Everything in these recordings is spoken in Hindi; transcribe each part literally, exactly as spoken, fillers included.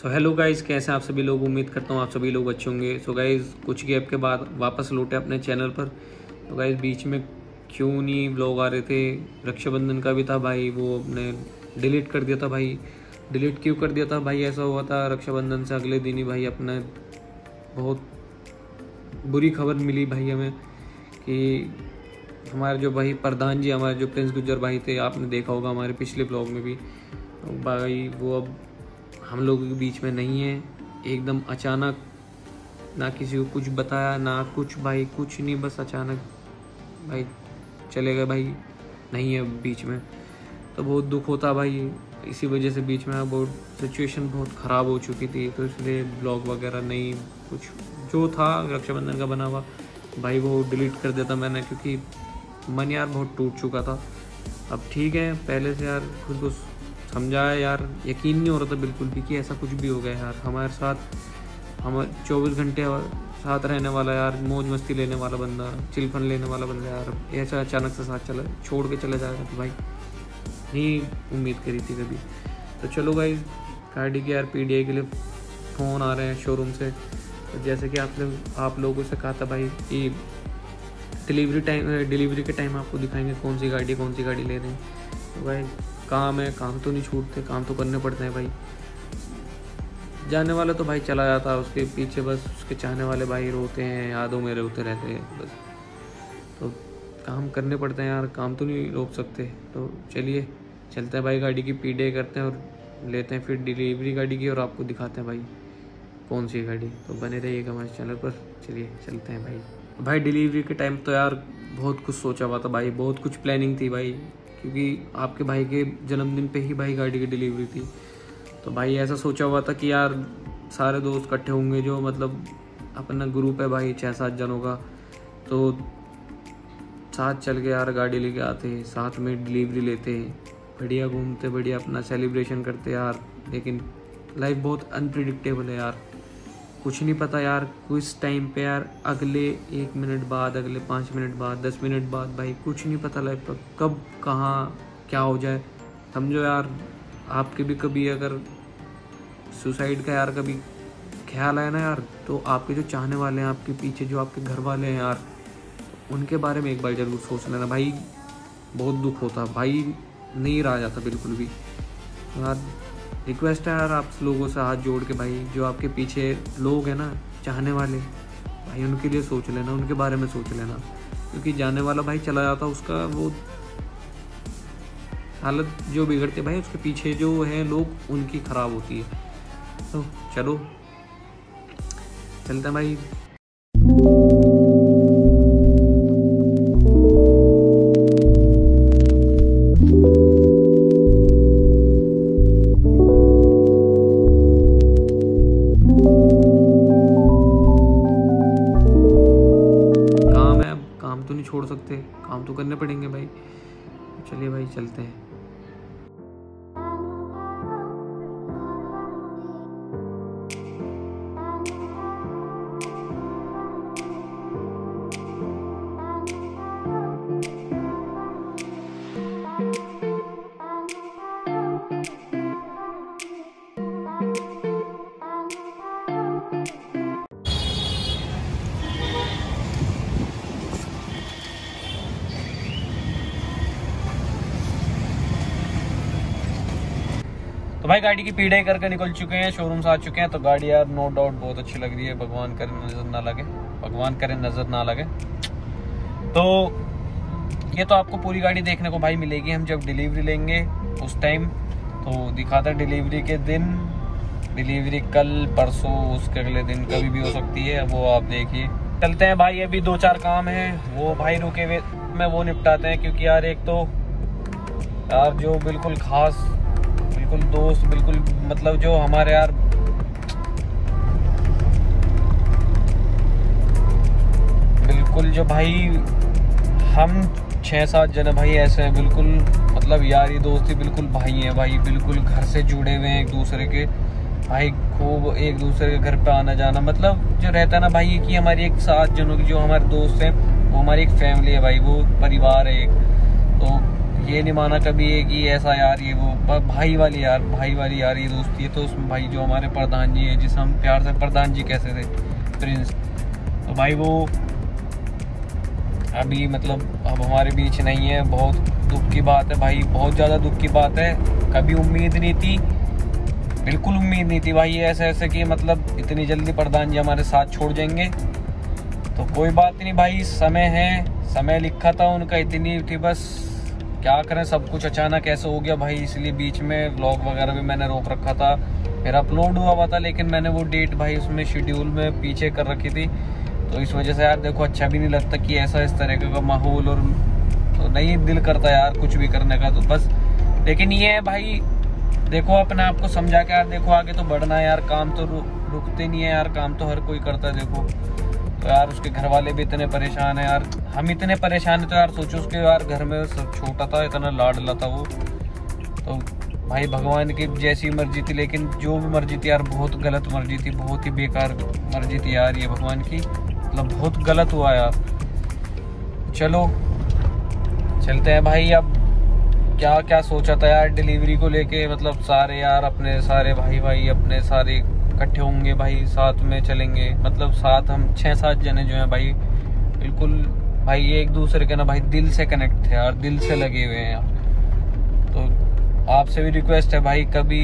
सो हेलो गाइज़, कैसे हैं आप सभी लोग। उम्मीद करता हूँ आप सभी लोग अच्छे होंगे। सो गाइज़, कुछ गैप के बाद वापस लौटे अपने चैनल पर। तो गाइज़, बीच में क्यों नहीं व्लॉग आ रहे थे। रक्षाबंधन का भी था भाई, वो अपने डिलीट कर दिया था भाई। डिलीट क्यों कर दिया था भाई? ऐसा हुआ था रक्षाबंधन से अगले दिन ही भाई अपने बहुत बुरी खबर मिली भाई हमें कि हमारे जो भाई प्रधान जी, हमारे जो प्रिंस गुज्जर भाई थे, आपने देखा होगा हमारे पिछले ब्लॉग में भी, तो भाई वो अब हम लोगों के बीच में नहीं है। एकदम अचानक, ना किसी को कुछ बताया ना कुछ भाई, कुछ नहीं, बस अचानक भाई चले गए भाई, नहीं है बीच में। तो बहुत दुख होता भाई, इसी वजह से बीच में बहुत सिचुएशन बहुत ख़राब हो चुकी थी, तो इसलिए ब्लॉग वगैरह नहीं, कुछ जो था रक्षाबंधन का बना हुआ भाई वो डिलीट कर दिया था मैंने, क्योंकि मन यार बहुत टूट चुका था। अब ठीक है, पहले से यार खुद को समझाया यार, यकीन नहीं हो रहा था बिल्कुल भी कि ऐसा कुछ भी हो गया यार हमारे साथ। हम चौबीस घंटे साथ रहने वाला यार, मौज मस्ती लेने वाला बंदा, चिलफन लेने वाला बंदा यार ऐसा अचानक से साथ चला छोड़ के चला जाएगा, तो भाई नहीं उम्मीद करी थी कभी। तो चलो भाई, गाड़ी के यार पी डी आई के लिए फ़ोन आ रहे हैं शोरूम से। तो जैसे कि आप लोग आप लोगों से कहा था भाई कि डिलीवरी टाइम डिलीवरी के टाइम आपको दिखाएंगे कौन सी गाड़ी कौन सी गाड़ी ले रहे हैं। तो भाई काम है, काम तो नहीं छूटते, काम तो करने पड़ते हैं भाई। जाने वाला तो भाई चला जाता है, उसके पीछे बस उसके चाहने वाले भाई रोते हैं, यादों में रोते रहते हैं बस। तो काम करने पड़ते हैं यार, काम तो नहीं रोक सकते। तो चलिए चलते हैं भाई, गाड़ी की पी डी आई करते हैं और लेते हैं फिर डिलीवरी गाड़ी की, और आपको दिखाते हैं भाई कौन सी गाड़ी। तो बने रहिएगा हमारे चैनल पर। चलिए चलते हैं भाई। भाई डिलीवरी के टाइम तो यार बहुत कुछ सोचा हुआ था भाई, बहुत कुछ प्लानिंग थी भाई, क्योंकि आपके भाई के जन्मदिन पे ही भाई गाड़ी की डिलीवरी थी। तो भाई ऐसा सोचा हुआ था कि यार सारे दोस्त इकट्ठे होंगे, जो मतलब अपना ग्रुप है भाई छः सात जनों का, तो साथ चल के यार गाड़ी लेके आते, साथ में डिलीवरी लेते, बढ़िया घूमते, बढ़िया अपना सेलिब्रेशन करते यार। लेकिन लाइफ बहुत अनप्रिडिक्टेबल है यार, कुछ नहीं पता यार कुछ टाइम पे यार, अगले एक मिनट बाद, अगले पाँच मिनट बाद, दस मिनट बाद भाई कुछ नहीं पता लाइफ पर कब कहाँ क्या हो जाए। समझो यार, आपके भी कभी अगर सुसाइड का यार कभी ख्याल आया ना यार, तो आपके जो चाहने वाले हैं, आपके पीछे जो आपके घर वाले हैं यार, उनके बारे में एक बार जरूर सोच लेना भाई। बहुत दुख होता भाई, नहीं रहा जाता बिल्कुल भी यार। रिक्वेस्ट है यार आप लोगों से हाथ जोड़ के भाई, जो आपके पीछे लोग हैं ना, चाहने वाले भाई, उनके लिए सोच लेना, उनके बारे में सोच लेना, क्योंकि जाने वाला भाई चला जाता, उसका वो हालत जो बिगड़ती है भाई, उसके पीछे जो है लोग, उनकी ख़राब होती है। तो चलो चलते हैं भाई। काम तो नहीं छोड़ सकते, काम तो करने पड़ेंगे भाई। चलिए भाई चलते हैं। तो भाई गाड़ी की पीढ़ाई करके निकल चुके हैं, शोरूम से आ चुके हैं। तो गाड़ी यार नो डाउट बहुत अच्छी लग रही है, भगवान करे नजर ना लगे, भगवान करे नजर ना लगे। तो ये तो आपको पूरी गाड़ी देखने को भाई मिलेगी, हम जब डिलीवरी लेंगे उस टाइम। तो दिखाता है डिलीवरी के दिन, डिलीवरी कल परसों, उसके अगले दिन कभी भी हो सकती है, वो आप देखिए। चलते हैं भाई, अभी दो चार काम है वो भाई रुके हुए में वो निपटाते हैं, क्योंकि यार एक तो यार जो बिल्कुल खास बिल्कुल दोस्त, बिल्कुल मतलब जो हमारे यार बिल्कुल जो भाई हम छः सात जने भाई ऐसे हैं, बिल्कुल मतलब यारी दोस्ती, बिल्कुल भाई हैं भाई, बिल्कुल घर से जुड़े हुए हैं एक दूसरे के भाई, खूब एक दूसरे के घर पे आना जाना, मतलब जो रहता है ना भाई कि हमारी एक सात जनों की जो हमारे दोस्त हैं, वो हमारी एक फैमिली है भाई, वो परिवार है एक। तो ये नहीं माना कभी है कि ऐसा यार ये वो भाई वाली यार भाई वाली यार ये दोस्ती है। तो उसमें भाई जो हमारे प्रधान जी है, जिसे हम प्यार से प्रधान जी कहते थे, प्रिंस, तो भाई वो अभी मतलब अब हमारे बीच नहीं है। बहुत दुख की बात है भाई, बहुत ज़्यादा दुख की बात है। कभी उम्मीद नहीं थी, बिल्कुल उम्मीद नहीं थी भाई ऐसे ऐसे कि मतलब इतनी जल्दी प्रधान जी हमारे साथ छोड़ जाएंगे। तो कोई बात नहीं भाई, समय है, समय लिखा था उनका, इतनी थी बस। क्या करें, सब कुछ अचानक ऐसे हो गया भाई। इसलिए बीच में व्लॉग वगैरह भी मैंने रोक रखा था, फिर अपलोड हुआ हुआ था, लेकिन मैंने वो डेट भाई उसमें शेड्यूल में पीछे कर रखी थी। तो इस वजह से यार देखो अच्छा भी नहीं लगता कि ऐसा इस तरह का माहौल, और तो नहीं दिल करता यार कुछ भी करने का। तो बस लेकिन ये है भाई, देखो अपने आप को समझा के यार देखो आगे तो बढ़ना है यार। काम तो रुकते नहीं है यार, काम तो हर कोई करता है। देखो तो यार उसके घर वाले भी इतने परेशान है यार, हम इतने परेशान है। तो यार सोचो उसके यार घर में सब छोटा था, इतना लाडला था वो। तो भाई भगवान की जैसी मर्जी थी, लेकिन जो भी मर्जी थी यार बहुत गलत मर्जी थी, बहुत ही बेकार मर्जी थी यार ये भगवान की। मतलब बहुत गलत हुआ यार। चलो चलते हैं भाई। अब क्या क्या सोचा था यार डिलीवरी को लेके, मतलब सारे यार अपने सारे भाई भाई अपने सारे इकट्ठे होंगे भाई, साथ में चलेंगे। मतलब साथ हम छः सात जने जो हैं भाई, बिल्कुल भाई एक दूसरे के ना भाई दिल से कनेक्ट थे यार, दिल से लगे हुए हैं यार। तो आपसे भी रिक्वेस्ट है भाई, कभी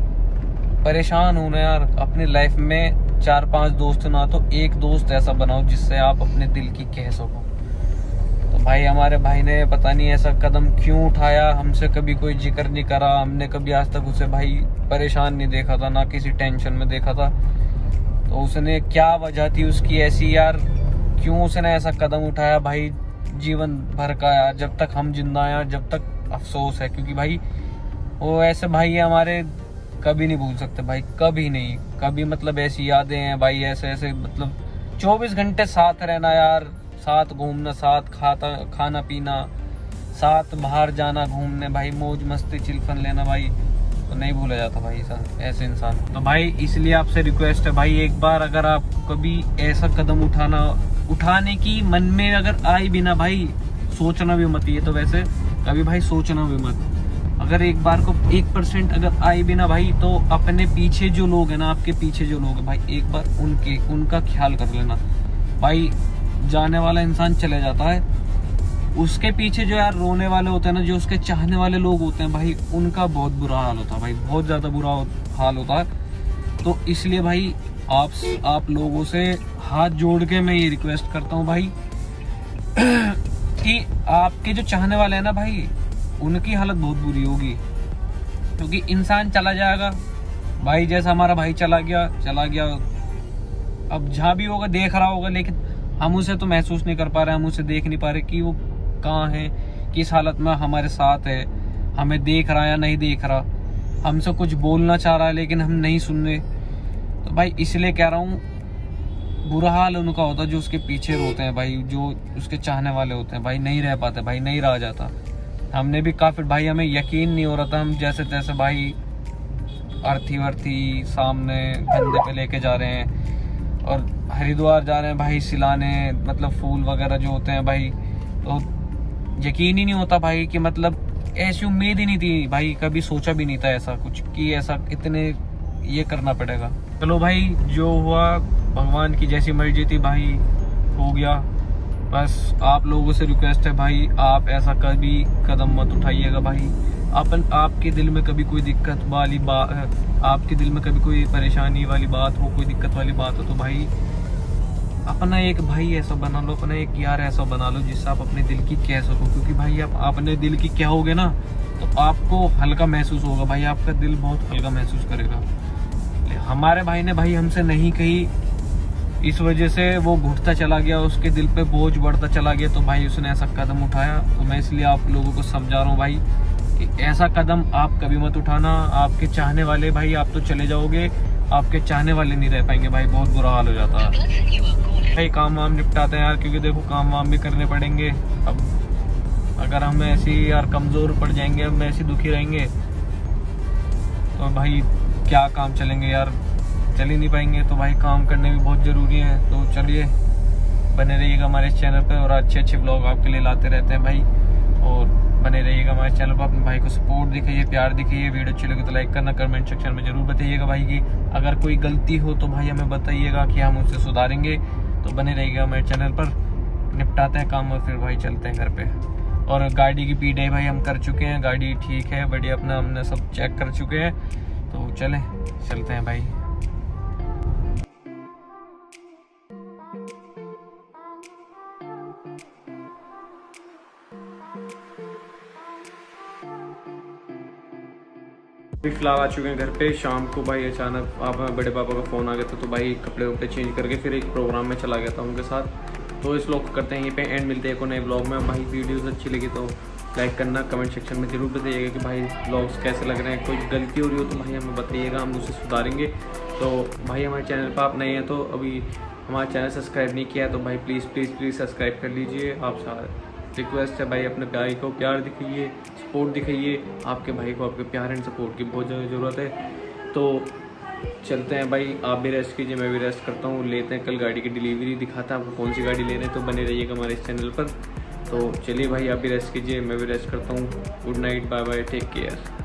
परेशान हो ना यार अपनी लाइफ में, चार पांच दोस्त ना तो एक दोस्त ऐसा बनाओ जिससे आप अपने दिल की कह सको। तो भाई हमारे भाई ने पता नहीं ऐसा कदम क्यों उठाया, हमसे कभी कोई जिक्र नहीं करा। हमने कभी आज तक उसे भाई परेशान नहीं देखा था, ना किसी टेंशन में देखा था। तो उसने क्या वजह थी उसकी ऐसी यार, क्यों उसने ऐसा कदम उठाया भाई, जीवन भर का यार, जब तक हम जिंदा हैं यार, जब तक अफसोस है। क्योंकि भाई वो ऐसे भाई हमारे कभी नहीं भूल सकते भाई, कभी नहीं, कभी मतलब ऐसी यादें हैं भाई, ऐसे ऐसे मतलब चौबीस घंटे साथ रहना यार, साथ घूमना, साथ खाता खाना पीना, साथ बाहर जाना घूमने भाई, मौज मस्ती चिलफन लेना भाई, तो नहीं भूला जाता भाई ऐसे इंसान। तो भाई इसलिए आपसे रिक्वेस्ट है भाई, एक बार अगर आप कभी ऐसा कदम उठाना उठाने की मन में अगर आई भी ना भाई, सोचना भी मत। ये तो वैसे कभी भाई सोचना भी मत। अगर एक बार को एक परसेंट अगर आई भी ना भाई, तो अपने पीछे जो लोग हैं ना, आपके पीछे जो लोग हैं भाई, एक बार उनके उनका ख्याल कर लेना भाई। जाने वाला इंसान चले जाता है, उसके पीछे जो यार रोने वाले होते हैं ना, जो उसके चाहने वाले लोग होते हैं भाई, उनका बहुत बुरा हाल होता है भाई, बहुत ज्यादा बुरा हाल होता है। तो इसलिए भाई आप आप लोगों से हाथ जोड़ के मैं ये रिक्वेस्ट करता हूँ भाई कि आपके जो चाहने वाले हैं ना भाई, उनकी हालत बहुत बुरी होगी। क्योंकि इंसान चला जाएगा भाई, जैसा हमारा भाई चला गया चला गया अब जहाँ भी होगा देख रहा होगा, लेकिन हम उसे तो महसूस नहीं कर पा रहे, हम उसे देख नहीं पा रहे कि वो कहाँ है, किस हालत में हमारे साथ है, हमें देख रहा है या नहीं देख रहा, हमसे कुछ बोलना चाह रहा है लेकिन हम नहीं सुन रहे। तो भाई इसलिए कह रहा हूँ, बुरा हाल उनका होता है जो उसके पीछे रोते हैं भाई, जो उसके चाहने वाले होते हैं भाई, नहीं रह पाते भाई, नहीं रहा जाता। हमने भी काफी भाई, हमें यकीन नहीं हो रहा था, हम जैसे तैसे भाई अर्थी वर्थी सामने कंधे पे लेके जा रहे हैं और हरिद्वार जा रहे हैं भाई सिलाने, मतलब फूल वगैरह जो होते हैं भाई। तो यकीन ही नहीं होता भाई कि मतलब ऐसी उम्मीद ही नहीं थी भाई, कभी सोचा भी नहीं था ऐसा कुछ कि ऐसा इतने ये करना पड़ेगा। चलो भाई जो हुआ भगवान की जैसी मर्जी थी भाई, हो गया। बस आप लोगों से रिक्वेस्ट है भाई, आप ऐसा कभी कदम मत उठाइएगा भाई। अपन आपके दिल में कभी कोई दिक्कत वाली बात, आपके दिल में कभी कोई परेशानी वाली बात हो, कोई दिक्कत वाली बात हो, तो भाई अपना एक भाई ऐसा बना लो, अपना एक यार ऐसा बना लो जिससे आप अपने दिल की कह सको। क्योंकि भाई आप अपने दिल की कहोगे ना तो आपको हल्का महसूस होगा भाई, आपका दिल बहुत हल्का महसूस करेगा। हमारे भाई ने भाई हमसे नहीं कही, इस वजह से वो घुटता चला गया, उसके दिल पे बोझ बढ़ता चला गया। तो भाई उसने ऐसा कदम उठाया। तो मैं इसलिए आप लोगों को समझा रहा हूँ भाई कि ऐसा कदम आप कभी मत उठाना। आपके चाहने वाले भाई, आप तो चले जाओगे, आपके चाहने वाले नहीं रह पाएंगे भाई, बहुत बुरा हाल हो जाता है भाई। काम वाम निपटाते हैं यार, क्योंकि देखो काम वाम भी करने पड़ेंगे। अब अगर हम ऐसे ही यार कमजोर पड़ जाएंगे, हम ऐसे दुखी रहेंगे तो भाई क्या काम चलेंगे यार, चल ही नहीं पाएंगे। तो भाई काम करने भी बहुत ज़रूरी है। तो चलिए बने रहिएगा हमारे इस चैनल पे, और अच्छे अच्छे ब्लॉग आपके लिए लाते रहते हैं भाई। और बने रहिएगा हमारे चैनल पर, अपने भाई को सपोर्ट दिखाइए, प्यार दिखाइए। वीडियो अच्छी लगे तो लाइक करना, कमेंट सेक्शन में जरूर बताइएगा भाई की अगर कोई गलती हो तो भाई हमें बताइएगा कि हम उससे सुधारेंगे। तो बने रहिएगा हमारे चैनल पर। निपटाते हैं काम और फिर भाई चलते हैं घर पे। और गाड़ी की पीढ़ाई भाई हम कर चुके हैं, गाड़ी ठीक है बढ़िया, अपना हमने सब चेक कर चुके हैं। तो चलें चलते हैं भाई। फिलहाल आ चुके हैं घर पे। शाम को भाई अचानक आप बड़े पापा का फ़ोन आ गया था, तो भाई कपड़े वपड़े चेंज करके फिर एक प्रोग्राम में चला गया था उनके साथ। तो इस व्लॉग को करते हैं यहीं पे एंड, मिलते हैं एक नए व्लॉग में। भाई वीडियोस अच्छी लगी तो लाइक करना, कमेंट सेक्शन में जरूर बताइएगा कि भाई व्लॉग्स कैसे लग रहे हैं। कोई गलती हो रही हो तो भाई हमें बताइएगा, हम उसे सुधारेंगे। तो भाई हमारे चैनल पर आप नए हैं तो अभी हमारा चैनल सब्सक्राइब नहीं किया तो भाई प्लीज़ प्लीज़ प्लीज़ सब्सक्राइब कर लीजिए। आप सारे रिक्वेस्ट है भाई, अपने भाई को प्यार दिखाइए, सपोर्ट दिखाइए। आपके भाई को आपके प्यार एंड सपोर्ट की बहुत ज़्यादा ज़रूरत है। तो चलते हैं भाई, आप भी रेस्ट कीजिए, मैं भी रेस्ट करता हूँ। लेते हैं कल गाड़ी की डिलीवरी, दिखाता है आपको कौन सी गाड़ी ले रहे हैं। तो बने रहिएगा हमारे इस चैनल पर। तो चलिए भाई, आप भी रेस्ट कीजिए, मैं भी रेस्ट करता हूँ। Good night, bye bye, take care.